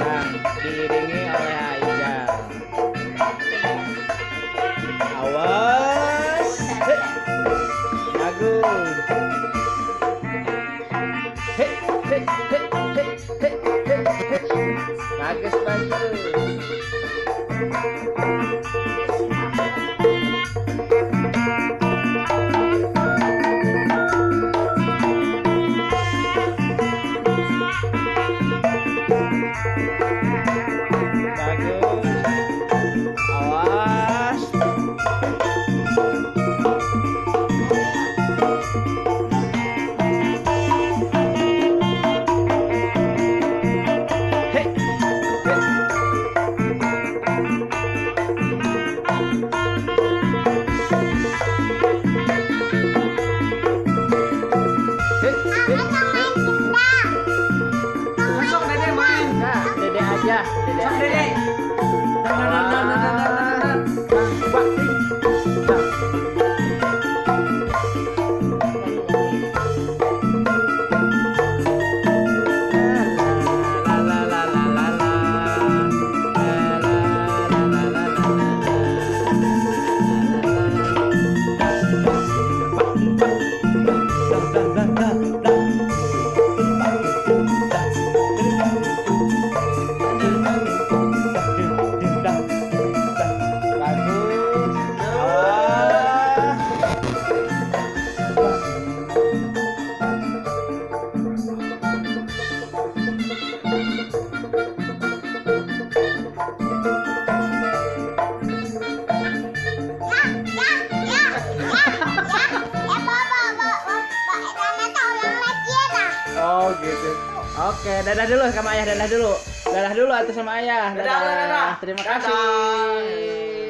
diiringi oleh Haijal. Awas. Bagus. Bagus, bagus. Masuk Dede main. Nah, Dede aja, Dede Sok aja. Dede. Oh gitu. Oke, dadah dulu sama ayah, dadah dulu. Dadah dulu atas sama ayah. Dadah, dadah. Terima Dadah. kasih.